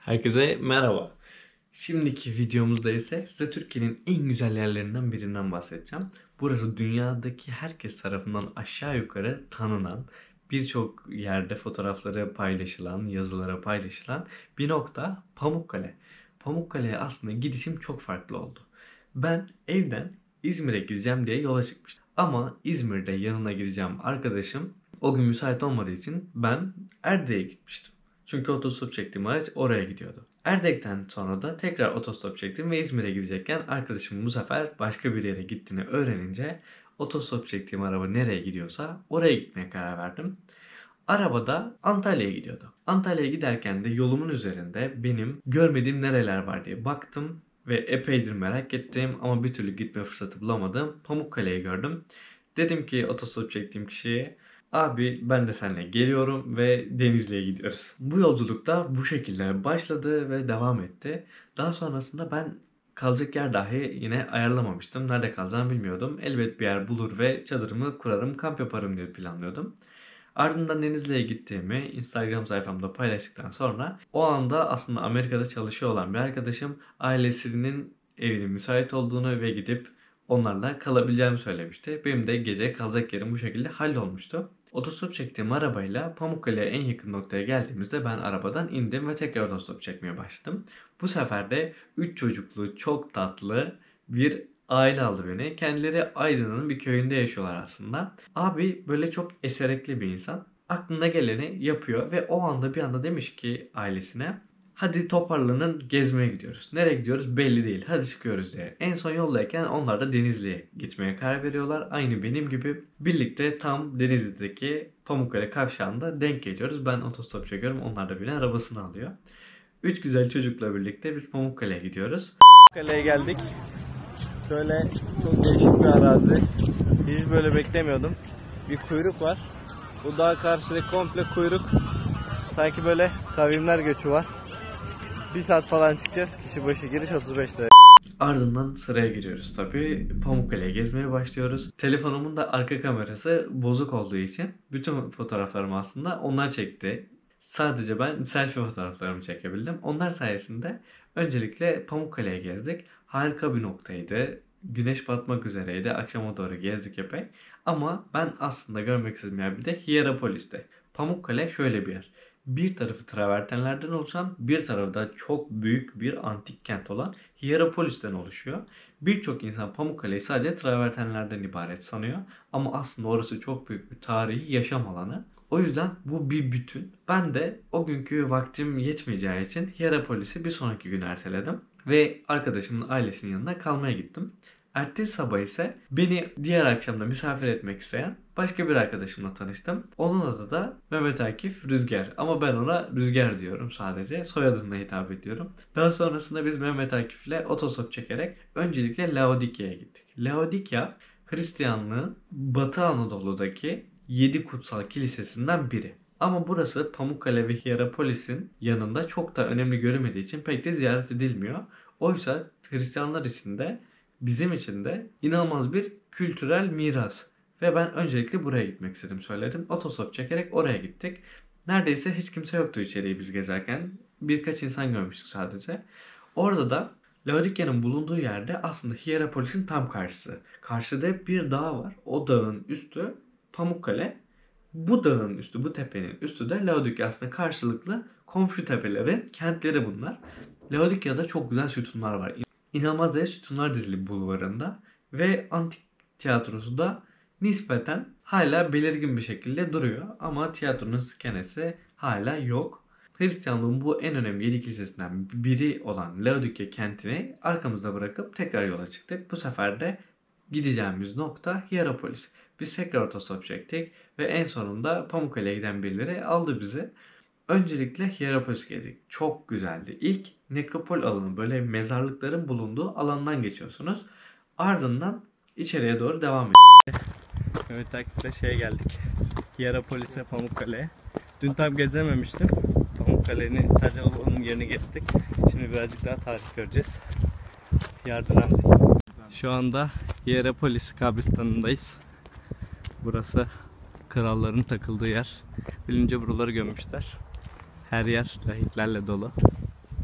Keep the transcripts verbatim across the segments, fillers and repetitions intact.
Herkese merhaba. Şimdiki videomuzda ise size Türkiye'nin en güzel yerlerinden birinden bahsedeceğim. Burası dünyadaki herkes tarafından aşağı yukarı tanınan, birçok yerde fotoğrafları paylaşılan, yazılara paylaşılan bir nokta Pamukkale. Pamukkale'ye aslında gidişim çok farklı oldu. Ben evden İzmir'e gideceğim diye yola çıkmıştım. Ama İzmir'de yanına gideceğim arkadaşım o gün müsait olmadığı için ben Erdek'e gitmiştim. Çünkü otostop çektiğim araç oraya gidiyordu. Erdek'ten sonra da tekrar otostop çektim ve İzmir'e gidecekken arkadaşım bu sefer başka bir yere gittiğini öğrenince otostop çektiğim araba nereye gidiyorsa oraya gitmeye karar verdim. Arabada Antalya'ya gidiyordu. Antalya'ya giderken de yolumun üzerinde benim görmediğim nereler var diye baktım ve epeydir merak ettim ama bir türlü gitme fırsatı bulamadım. Pamukkale'yi gördüm. Dedim ki otostop çektiğim kişiye, abi ben de seninle geliyorum ve Denizli'ye gidiyoruz. Bu yolculukta bu şekilde başladı ve devam etti. Daha sonrasında ben kalacak yer dahi yine ayarlamamıştım. Nerede kalacağımı bilmiyordum. Elbet bir yer bulur ve çadırımı kurarım, kamp yaparım diye planlıyordum. Ardından Denizli'ye gittiğimi Instagram sayfamda paylaştıktan sonra o anda aslında Amerika'da çalışıyor olan bir arkadaşım ailesinin evinin müsait olduğunu ve gidip onlarla kalabileceğimi söylemişti. Benim de gece kalacak yerim bu şekilde hallolmuştu. Otostop çektiğim arabayla Pamukkale'ye en yakın noktaya geldiğimizde ben arabadan indim ve tekrar otostop çekmeye başladım. Bu sefer de üç çocuklu çok tatlı bir aile aldı beni. Kendileri Aydın'ın bir köyünde yaşıyorlar aslında. Abi böyle çok eserekli bir insan. Aklına geleni yapıyor ve o anda bir anda demiş ki ailesine, hadi toparlanın, gezmeye gidiyoruz. Nereye gidiyoruz belli değil, hadi çıkıyoruz diye. En son yoldayken onlar da Denizli'ye gitmeye karar veriyorlar. Aynı benim gibi birlikte tam Denizli'deki Pamukkale kavşağında denk geliyoruz. Ben otostop çekiyorum, onlar da beni arabasına alıyor. Üç güzel çocukla birlikte biz Pamukkale'ye gidiyoruz. Pamukkale'ye geldik. Şöyle çok değişik bir arazi. Hiç böyle beklemiyordum. Bir kuyruk var. Bu dağ karşıdaki komple kuyruk. Sanki böyle kavimler göçü var. Bir saat falan çıkacağız. Kişi başı giriş otuz beş lira. Ardından sıraya giriyoruz tabii. Pamukkale'ye gezmeye başlıyoruz. Telefonumun da arka kamerası bozuk olduğu için bütün fotoğraflarımı aslında onlar çekti. Sadece ben selfie fotoğraflarımı çekebildim. Onlar sayesinde öncelikle Pamukkale'ye gezdik. Harika bir noktaydı. Güneş batmak üzereydi. Akşama doğru gezdik epey. Ama ben aslında görmek istediğim yer bir de Hierapolis'te. Pamukkale şöyle bir yer. Bir tarafı travertenlerden oluşan, bir tarafı da çok büyük bir antik kent olan Hierapolis'ten oluşuyor. Birçok insan Pamukkale'yi sadece travertenlerden ibaret sanıyor. Ama aslında orası çok büyük bir tarihi yaşam alanı. O yüzden bu bir bütün. Ben de o günkü vaktim yetmeyeceği için Hierapolis'i bir sonraki gün erteledim. Ve arkadaşımın ailesinin yanına kalmaya gittim. Ertesi sabah ise beni diğer akşamda misafir etmek isteyen başka bir arkadaşımla tanıştım. Onun adı da Mehmet Akif Rüzgar. Ama ben ona Rüzgar diyorum sadece. Soyadına hitap ediyorum. Daha sonrasında biz Mehmet Akif'le otostop çekerek öncelikle Laodikya'ya gittik. Laodikya, Hristiyanlığın Batı Anadolu'daki yedi kutsal kilisesinden biri. Ama burası Pamukkale ve Hierapolis'in yanında çok da önemli görülmediği için pek de ziyaret edilmiyor. Oysa Hristiyanlar için de bizim için de inanılmaz bir kültürel miras. Ve ben öncelikle buraya gitmek istedim söyledim. Otostop çekerek oraya gittik. Neredeyse hiç kimse yoktu içeriği biz gezerken. Birkaç insan görmüştük sadece. Orada da Laodikya'nın bulunduğu yerde aslında Hierapolis'in tam karşısı. Karşıda bir dağ var. O dağın üstü Pamukkale. Bu dağın üstü, bu tepenin üstü de Laodikya, aslında karşılıklı komşu tepelerin kentleri bunlar. Laodikya'da çok güzel sütunlar var. İnanılmaz değerli sütunlar dizili bulvarında ve antik tiyatrosu da nispeten hala belirgin bir şekilde duruyor. Ama tiyatronun skenesi hala yok. Hristiyanlığın bu en önemli yedi kilisesinden biri olan Laodikya kentini arkamızda bırakıp tekrar yola çıktık. Bu sefer de gideceğimiz nokta Hierapolis. Biz tekrar otostop çektik ve en sonunda Pamukkale'ye giden birileri aldı bizi. Öncelikle Hierapolis'e geldik. Çok güzeldi. İlk nekropol alanı, böyle mezarlıkların bulunduğu alandan geçiyorsunuz. Ardından içeriye doğru devam ediyoruz. Evet, takipte şeye geldik. Hierapolis'e, Pamukkale'ye. Dün tam gezememiştim. Pamukkale'nin sadece onun yerini gezdik. Şimdi birazcık daha tarih göreceğiz. Yardım Ramzi. Şu anda Hierapolis kabristanındayız. Burası kralların takıldığı yer. Bilince buraları gömmüşler. Her yer rahitlerle dolu.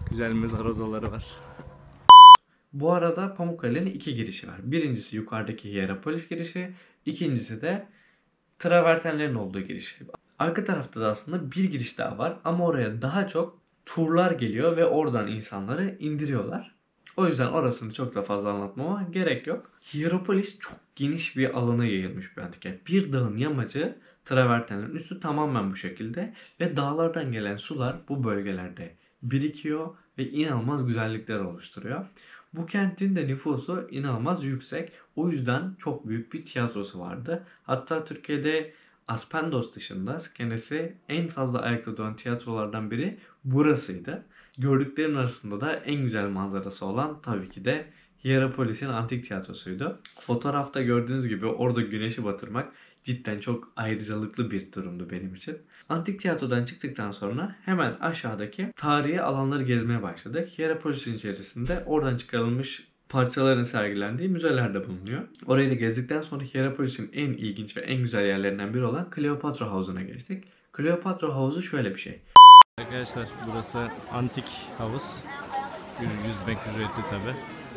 Güzel mezar odaları var. Bu arada Pamukkale'nin iki girişi var. Birincisi yukarıdaki Hierapolis girişi, ikincisi de travertenlerin olduğu giriş. Arka tarafta da aslında bir giriş daha var ama oraya daha çok turlar geliyor ve oradan insanları indiriyorlar. O yüzden orasını çok da fazla anlatmama gerek yok. Hierapolis çok geniş bir alana yayılmış bir antik kent. Bir dağın yamacı, travertenlerin üstü tamamen bu şekilde ve dağlardan gelen sular bu bölgelerde birikiyor ve inanılmaz güzellikler oluşturuyor. Bu kentin de nüfusu inanılmaz yüksek. O yüzden çok büyük bir tiyatrosu vardı. Hatta Türkiye'de Aspendos dışında kendisi en fazla ayakta duran tiyatrolardan biri burasıydı. Gördüklerim arasında da en güzel manzarası olan tabii ki de Hierapolis'in antik tiyatrosuydu. Fotoğrafta gördüğünüz gibi orada güneşi batırmak cidden çok ayrıcalıklı bir durumdu benim için. Antik tiyatrodan çıktıktan sonra hemen aşağıdaki tarihi alanları gezmeye başladık. Hierapolis'in içerisinde oradan çıkarılmış parçaların sergilendiği müzeler de bulunuyor. Orayı da gezdikten sonra Hierapolis'in en ilginç ve en güzel yerlerinden biri olan Kleopatra Havuzu'na geçtik. Kleopatra Havuzu şöyle bir şey. Arkadaşlar burası antik havuz. Yüzmek ücretli tabi.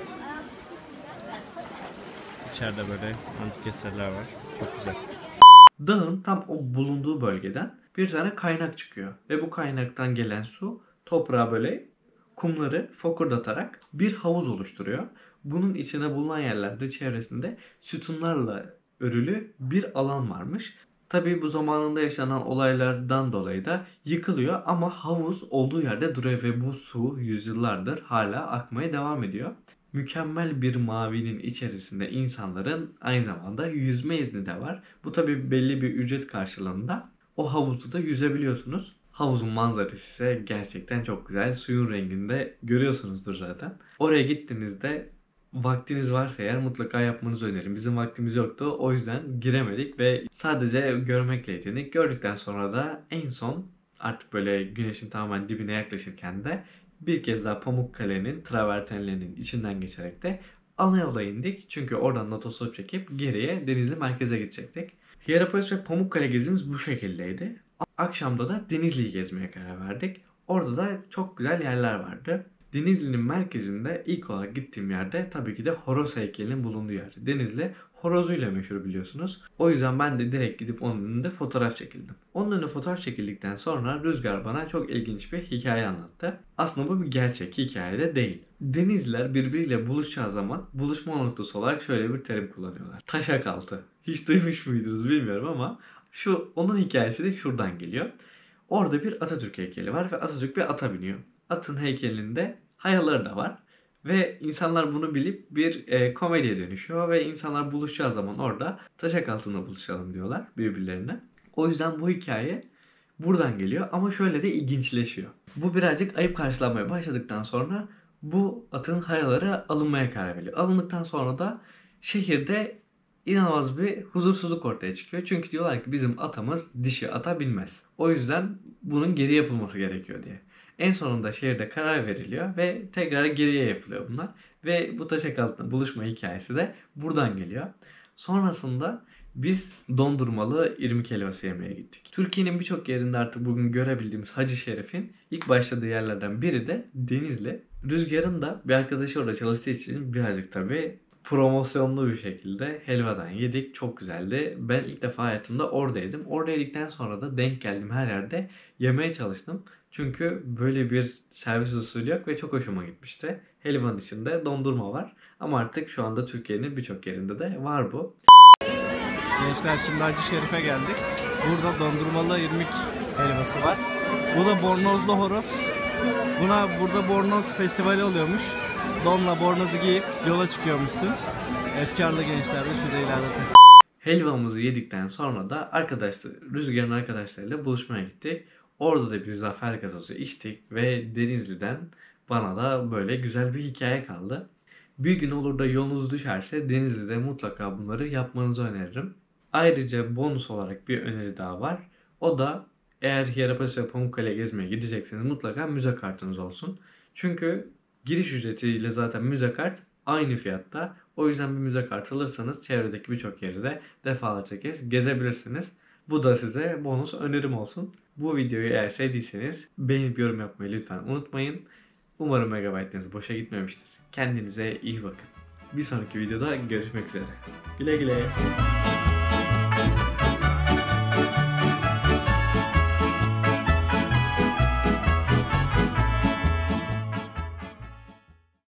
İçeride böyle antik eserler var. Çok güzel. Dağın tam o bulunduğu bölgeden bir tane kaynak çıkıyor. Ve bu kaynaktan gelen su toprağa böyle kumları fokurdatarak bir havuz oluşturuyor. Bunun içine bulunan yerlerde çevresinde sütunlarla örülü bir alan varmış. Tabii bu zamanında yaşanan olaylardan dolayı da yıkılıyor ama havuz olduğu yerde duruyor ve bu su yüzyıllardır hala akmaya devam ediyor. Mükemmel bir mavinin içerisinde insanların aynı zamanda yüzme izni de var. Bu tabii belli bir ücret karşılığında o havuzda da yüzebiliyorsunuz. Havuzun manzarası ise gerçekten çok güzel. Suyun rengini de görüyorsunuzdur zaten. Oraya gittiğinizde vaktiniz varsa eğer mutlaka yapmanızı öneririm. Bizim vaktimiz yoktu. O yüzden giremedik ve sadece görmekle yetindik. Gördükten sonra da en son artık böyle güneşin tamamen dibine yaklaşırken de bir kez daha Pamukkale'nin travertenlerinin içinden geçerek de ana yola indik. Çünkü oradan otostop çekip geriye Denizli merkeze gidecektik. Hierapolis ve Pamukkale gezimiz bu şekildeydi. Akşamda da Denizli'yi gezmeye karar verdik. Orada da çok güzel yerler vardı. Denizli'nin merkezinde ilk olarak gittiğim yerde tabii ki de horoz heykelinin bulunduğu yer. Denizli horozuyla meşhur biliyorsunuz. O yüzden ben de direkt gidip onun önünde fotoğraf çekildim. Onun önünde fotoğraf çekildikten sonra Rüzgar bana çok ilginç bir hikaye anlattı. Aslında bu bir gerçek hikaye de değil. Denizliler birbiriyle buluşacağı zaman buluşma noktası olarak şöyle bir terim kullanıyorlar. Taşak altı. Hiç duymuş muydunuz bilmiyorum ama şu onun hikayesi de şuradan geliyor. Orada bir Atatürk heykeli var ve Atatürk bir ata biniyor. Atın heykelinde hayaları da var. Ve insanlar bunu bilip bir e, komediye dönüşüyor ve insanlar buluşacağı zaman orada taşak altında buluşalım diyorlar birbirlerine. O yüzden bu hikaye buradan geliyor ama şöyle de ilginçleşiyor. Bu birazcık ayıp karşılanmaya başladıktan sonra bu atın hayaları alınmaya karar veriliyor. Alındıktan sonra da şehirde inanılmaz bir huzursuzluk ortaya çıkıyor. Çünkü diyorlar ki bizim atamız dişi ata binmez. O yüzden bunun geri yapılması gerekiyor diye. En sonunda şehirde karar veriliyor ve tekrar geriye yapılıyor bunlar. Ve bu taşak altında buluşma hikayesi de buradan geliyor. Sonrasında biz dondurmalı irmik helvası yemeye gittik. Türkiye'nin birçok yerinde artık bugün görebildiğimiz Hacı Şerif'in ilk başladığı yerlerden biri de Denizli. Rüzgar'ın da bir arkadaşı orada çalıştığı için birazcık tabii promosyonlu bir şekilde helvadan yedik. Çok güzeldi. Ben ilk defa hayatımda orada yedim. Orada yedikten sonra da denk geldim her yerde yemeye çalıştım. Çünkü böyle bir servis usulü yok ve çok hoşuma gitmişti. Helvanın içinde dondurma var. Ama artık şu anda Türkiye'nin birçok yerinde de var bu. Gençler şimdi Hacı Şerif'e geldik. Burada dondurmalı irmik helvası var. Bu da bornozlu horoz. Buna burada bornoz festivali oluyormuş. Donla bornozu giyip yola çıkıyormuşsun. Efkarlı gençler de şurada ileride. Helvamızı yedikten sonra da arkadaşlar, Rüzgar'ın arkadaşlarıyla buluşmaya gittik. Orada da bir zafer gazozu içtik ve Denizli'den bana da böyle güzel bir hikaye kaldı. Bir gün olur da yolunuz düşerse Denizli'de mutlaka bunları yapmanızı öneririm. Ayrıca bonus olarak bir öneri daha var. O da eğer Hierapolis ve Pamukkale gezmeye gidecekseniz mutlaka müze kartınız olsun. Çünkü giriş ücretiyle zaten müze kart aynı fiyatta. O yüzden bir müze kartı alırsanız çevredeki birçok yeri de defalarca kez gezebilirsiniz. Bu da size bonus önerim olsun. Bu videoyu eğer sevdiyseniz beğenip yorum yapmayı lütfen unutmayın. Umarım megabaytlarınız boşa gitmemiştir. Kendinize iyi bakın. Bir sonraki videoda görüşmek üzere. Güle güle.